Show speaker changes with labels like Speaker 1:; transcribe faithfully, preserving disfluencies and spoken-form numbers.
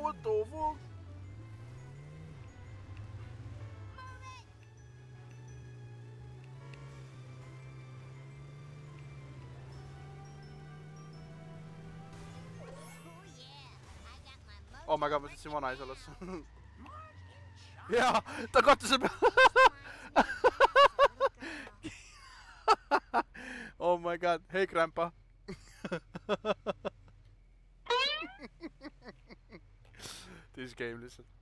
Speaker 1: what the fuck? Oh my god, ma sõitsin vanaisa alles. Jaa, ta katuse peal. Oh my god, hey grandpa. This game lihtsalt.